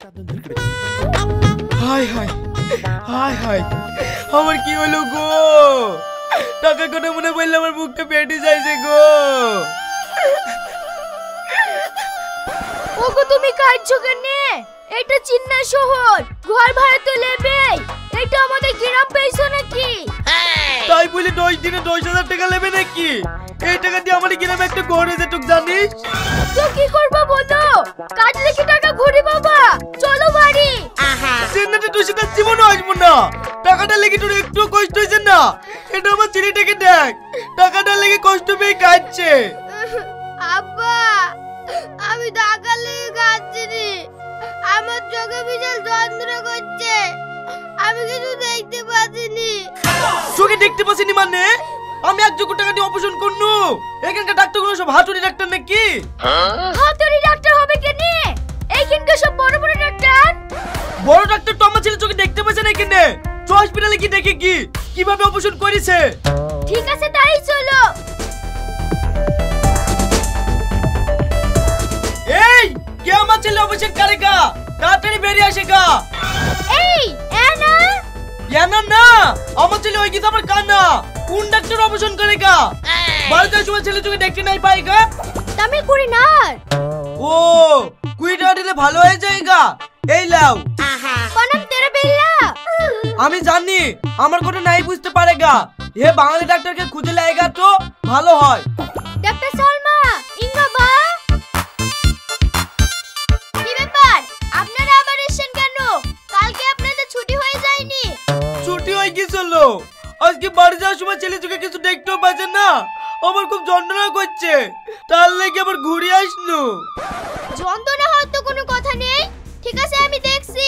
High high high high, আমার কি হলো গো? টাকা কথা মনে পড়লে আমার বুকটা পেটে যাইছে গো। ওগো তুমি কাঁদছো কেন? এটা চিন্না শহর, ঘর ভাড়া তো নেবে। এটা আমাদের গ্রাম পেয়েছো নাকি? তাই বলে 10 দিনে 10,000 টাকা নেবে নাকি? এই টাকা দিয়ে আমার গ্রামে একটা ঘর হয়েছে, তুই জানিস? তো কি করবো বলো? কাজ লিখে টাকা ঘুরে বাবা, চলো বাড়ি। চিন্নাটা তুই সেটা জীবনে আসবো না। টাকাটা লেগে তোর একটু কষ্ট হয়েছে না? এটা আমার ছেলেটাকে দেখ, টাকাটা লেগে কষ্ট পেয়ে কাঁদছে। আব্বা, আমি টাকা লেগে কাঁদছি রে। আমার চোখে বিশাল যন্ত্রণা করছে, আমি কিছু দেখতে পাচ্ছিনি। চোখে দেখতে পাচ্ছিনি মানে? আমি 1 কোটি টাকা দিয়ে অপারেশন করনু। এখানকার ডাক্তারগুলো সব হাতুড়ি ডাক্তার নাকি? হাতুড়ি ডাক্তার হবে কেন? এইখানকার সব বড় বড় ডাক্তার। বড় ডাক্তার তো আমার ছেলে চোখে দেখতে পাচ্ছে না এখানে। হসপিটালে কি দেখে কি কিভাবে অপারেশন করেছে? ঠিক আছে তাই চলো। এই কে আমার ছেলে অপারেশন করেগা? তাড়াতাড়ি বেরিয়ে আসেগা। এই এনা না না, আমার ছেলে ওই গীত আমার কানা। কোন ডাক্তার অপারেশন করেগা? 12টার সময় ছেলে চোখে দেখতে নাই পাইগা। তামিল করি না। ও কুইটা দিলে ভালো হয়ে যায়গা। এই লাও। পনম তেরা বেল্লা। আমি জানি আমার কথা নাই বুঝতে পারেগা। এ বাঙালি ডাক্তারকে খুঁজে লাইগা তো ভালো হয়। ডাক্তার সালমা, ইংগাবা। কি ব্যাপার? আপনারা আবার এসেছেন কেন? কালকে আপনাদের ছুটি হয়ে যায়নি? ছুটি হয়ে গেছিল। আজকে বাড়ি যাওয়ার সময় ছেলে চোখে কিছু দেখতেও পাচ্ছে না। আমার খুব যন্ত্রণা করছে, তার লেগে আবার ঘুরে আসনু। যন্ত্রণা হওয়ার তো কোনো কথা নেই। ঠিক আছে আমি দেখছি।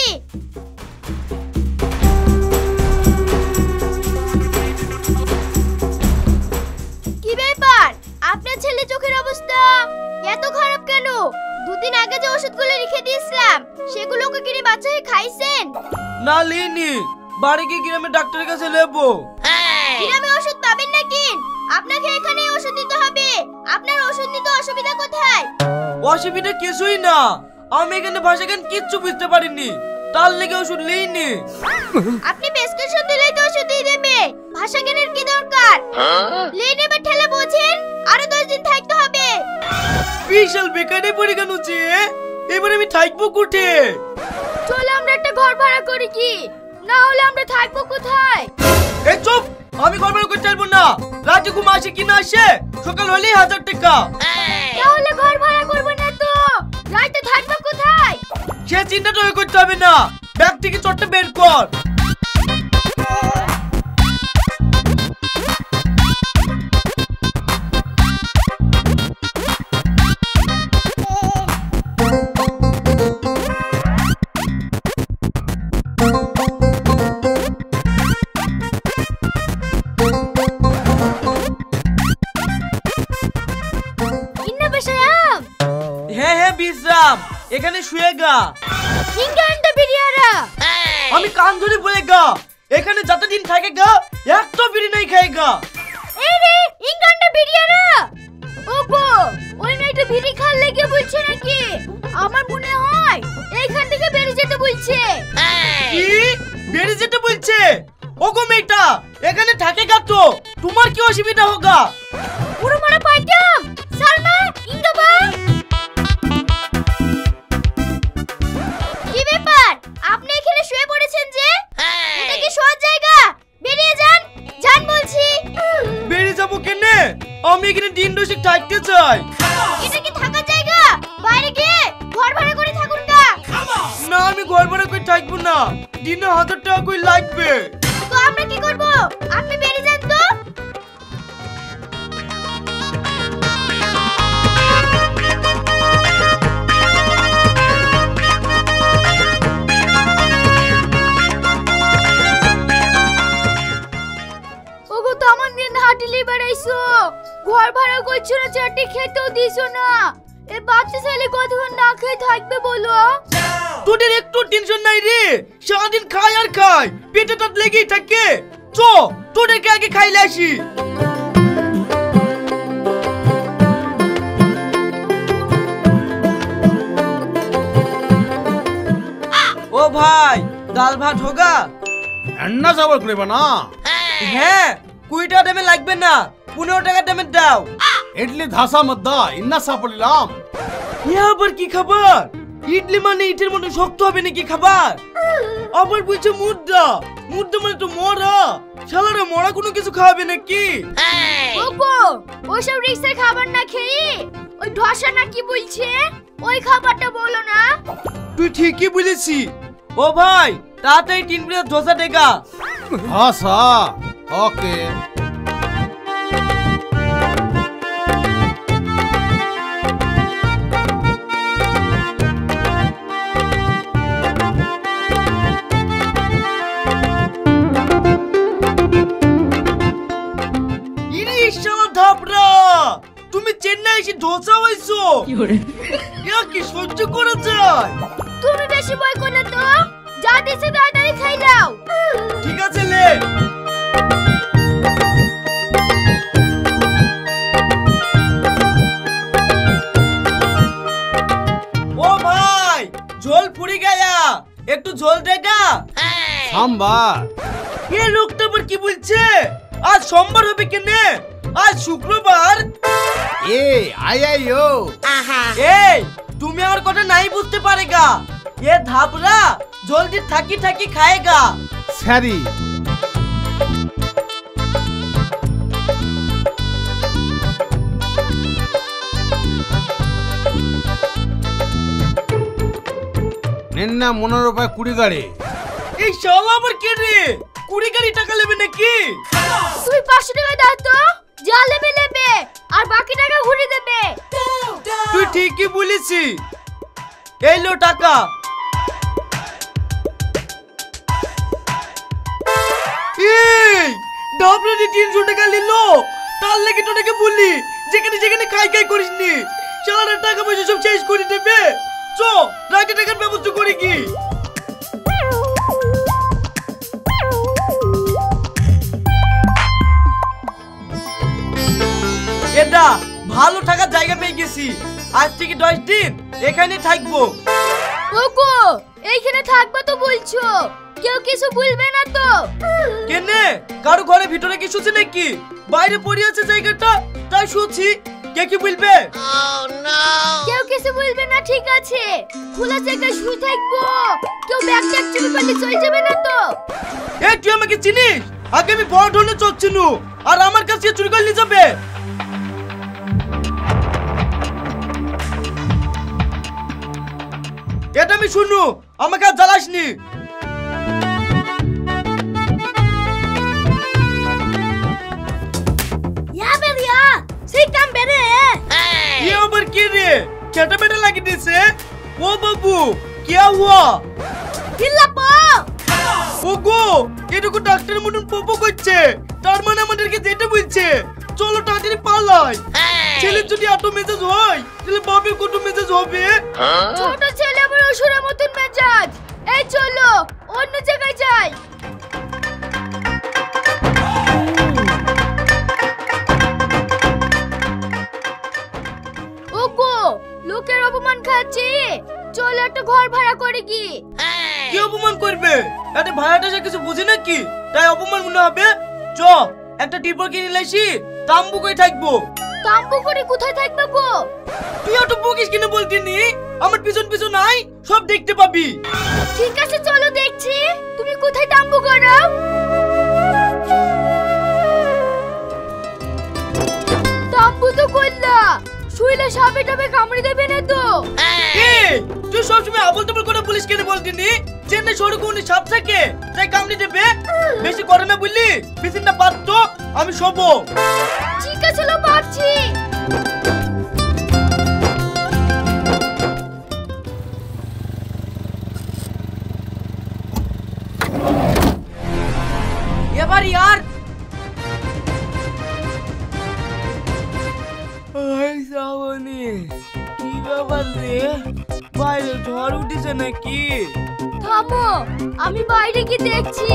কি ব্যাপার? আপনার ছেলে চোখের অবস্থা এত খারাপ কেন? 2 দিন আগে যে ওষুধগুলো লিখে দিয়েছিলাম সেগুলোকে কিনে বাচ্চাকে খাইছেন? না লিনি, বাড়ি গিয়ে গ্রামে ডাক্তারের কাছে নেবো। গ্রামে ওষুধ পাবেন নাকি? আপনাকে এখানে ওষুধ দিতে হবে। আপনার ওষুধ নিতে অসুবিধা কোথায়? অসুবিধা কিছুই না, আমি এখানে ভাষা জ্ঞান কিচ্ছু বুঝতে পারিনি, তার লেগে ওষুধ লিনি। আপনি প্রেসক্রিপশন দিলেই তো ওষুধ দিয়ে দেবে। ভাষা জ্ঞানের কি দরকার? লেনে বা ঠেলে বোঝেন, আরো 10 দিন থাকতে হবে। বিশাল বেকারে পড়ে কেন হচ্ছে? এবার আমি থাকবো কোঠে? চলো আমরা একটা ঘর ভাড়া করি কি? না হলে আমরা থাকবো কোথায়? এই চুপ, আমি ঘর ভাড়া করতে পারবো না। রাতে ঘুম আসে কি না আসে, সকাল হলেই 1000 টাকা। তাহলে ঘর ভাড়া করবো না তো রাতে থাকবো কোথায়? সে চিন্তাটা করতে হবে না, ব্যাগ থেকে চটটা বের কর। ইন্না বসায়াম। হ্যাঁ হ্যাঁ বিশ্রাম, এখানে শুয়ে গা। ইংগান্ডা বিরিয়ারা। আমি কান ধরে বলে গা, এখানে যতদিন থাকে গা একটা বিড়ি নাই খাইগা। এই রে ইংগান্ডা বিরিয়ারা। ওগো ওই মেয়েটা বিড়ি খাল লেগে বলছে নাকি? আমার মনে হয় এইখান থেকে বেরিয়ে যেতে বলছে। কি বেরিয়ে যেতে বলছে? ওগো মেয়েটা এখানে থাকে গা তো তোমার কি অসুবিধা হোগা? পুরো মারা পাইতাম। সালমা ইংগাবা। কি ব্যাপার? আপনি এখানে শুয়ে পড়েছেন যে? এটা কি শোয়ার জায়গা? বেরিয়ে যান, যান বলছি। বেরিয়ে যাবো কেনে? আমি এখানে দিন দশেক থাকতে চাই। এটা কি থাকার জায়গা? বাইরে গিয়ে ঘর ভাড়া করে থাকুন না। না আমি ঘর ভাড়া করে থাকবো না, দিনে 1000 টাকা করে লাগবে। তো আমরা কি করব? আপনি বেরিয়ে যান তো। ওগো তো আমার দিন হাঁটিলি বেড়াইছো, ঘর ভাড়া করছো না, চারটে খেতেও দিছো না। এই বাচ্চা ছেলে কতক্ষণ না খেয়ে থাকবে বলো? তোদের একটু টেনশন নাই রে, সারাদিন খাই আর খাই, পেটে তাত লেগেই থাকে। চ তোদেরকে আগে খাইলে আসি। ভাই ডাল ভাত হোগা? अन्ना चावल করে বানা। হ্যাঁ 20 টাকা দামে লাগবে না, 15 টাকা দামে দাও। ইডলি ধাসা মদ্দা ইন্না সাপলিলাম। এ আবার কি খাবার? ইডলি মানে ইটের মতো শক্ত হবে নাকি খাবার? আবার বলছে মুদ্দা, মুদ্দা মানে তো মরা। শালারে মরা কোনো কিছু খাওয়াবে নাকি? ওগো ওসব রিক্সের খাবার না খেয়ে ওই ধসা না কি বলছে ওই খাবারটা বলো না। তুই ঠিকই বলেছি। ও ভাই তাড়াতাড়ি 3 প্লেট ধোসা দেগা। ধাসা ওকে। ইরে শালা ধাপড়া, তুমি চেন্নাই এসে ধোসা হইছো? ইয়া কি সহ্য করা যায়? তুমি বেশি ভয় করলে তো যা দিছে তাড়াতাড়ি খাই নাও। ঠিক আছে লে। ও ভাই ঝোল পুরি গায়া, একটু ঝোল দেগা। সাম্বার। এ লোকটা আবার কি বলছে? আজ সোমবার হবে কেনে? আজ শুক্রবার। এ আইও। এই তুমি আমার কথা নাই বুঝতে পারেগা। এ ধাপড়া জলদি থাকি থাকি খায়েগা। সারি। নিন্না 15 রুপায় 20 গাড়ি। এই শালা আবার কে রে? 20 গাড়ি টাকা নেবে নাকি? তুই 500 টাকা দাও তো, যা নেবে নেবে আর বাকি টাকা ঘুরে দেবে। তুই ঠিকই বলেছি। এই লো টাকা। এই ডাবলাটি 300 টাকা নিলো, তার লাগি তোটাকে বললি যেখানে যেখানে খাই খাই করিস নি। শালার টাকা পয়সা সব শেষ করে দেবে। চ রাগে টাকার ব্যবস্থা করে কি। এটা ভালো থাকার জায়গা পেয়ে গেছি। আজ থেকে 10 দিন এখানে থাকবো। ওগো এইখানে থাকবা তো বলছো, কেউ কিছু বলবে না তো? কেনে কারো ঘরে ভিতরে কি শুছে নাকি? বাইরে পড়ে আছে জায়গাটা, তাই শুছি। কে কি বলবে? কেউ কিছু বলবে না ঠিক আছে, খোলা জায়গায় শুয়ে থাকবো। কেউ ব্যাগ ট্যাগ চুরি করলে চলে যাবে না তো? এই তুই আমাকে চিনিস? আগে আমি বড় ধরনের চোর চিনু, আর আমার কাছে চুরি করলে যাবে? এটা আমি শুনু, আমাকে আর জ্বালাসনি। ইয়াবে রিয়া সেই কাম বেরে। ये আবার কি রে? কেটা বেটা লাগি দিছে? ও বাবু क्या हुआ? হিল্লাপো ওগো এটুকু ডাক্তারের মতন পপো করছে, তার মানে আমাদেরকে যেতে বলছে চলো তাড়াতাড়ি পালাই। ছেলের যদি এত মেজাজ হয় তাহলে বাপের কত মেজাজ হবে? ছোট ছেলে আবার অসুরের মতন মেজাজ। এই চলো অন্য জায়গায় যাই। ওগো লোকের অপমান খাচ্ছি, চলো একটা ঘর ভাড়া করে কি। কি অপমান করবে? এটা ভাড়াটা সে কিছু বুঝে নাকি? তাই অপমান মনে হবে। চ একটা টিপর কিনে লাইছি, তাম্বু কই থাকবো। তাম্বু করে কোথায় থাকবে গো? তুই অত বকিস কিনে বলতিনি, আমার পিছন পিছন নাই সব দেখতে পাবি। ঠিক আছে চলো দেখছি তুমি কোথায় তাম্বু করো। তাম্বু তো করলা, শুইলে সাপে টাপে কামড়ে দেবে না তো? এই তুই সবসময় আবল তাবল করে পুলিশ কেন বলতিনি? চেন্নাই শহরে কোন সাপ থাকে তাই কামড়ে দেবে? বেশি করে না বুঝলি? বিছানা পাততো আমি শোবো। ঠিক আছে লো পাচ্ছি। এবার यार এই শ্রাবণী কি ব্যাপার রে? বাইরে ঝড় উঠেছে নাকি? থামো আমি বাইরে গিয়ে দেখছি।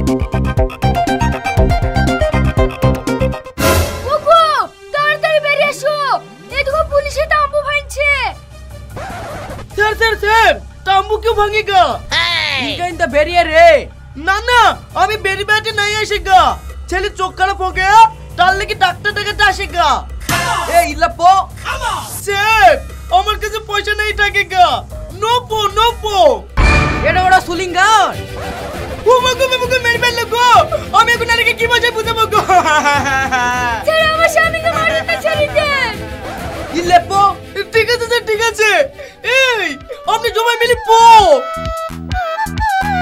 ওগো তাড়াতাড়ি বেরিয়ে এসো, এদিকে পুলিশে তাম্বু ভাঙছে। স্যার স্যার স্যার তাম্বু क्यों भागेगा? ইনকা ইনটা বেরিয়ে রে না না আমি বেরি বেটে নাই আসে গা ছেলে চোখ খারাপ हो गया তার লাগি ডাক্তার দেখাতে আসে গা এ ইলাপো সেট আমার কাছে পয়সা নাই টাকা নোপো এটা ওরা সুলিঙ্গার ও মগো মেরে ফেললো গো আমি এখন আরেকে কি ভাষায় বুঝাবো গো ছেড়ে আমার স্বামীকে মারতে ছেড়ে দেন। ইলেপো ঠিক আছে স্যার ঠিক আছে এই আপনি জমাই মিলি পো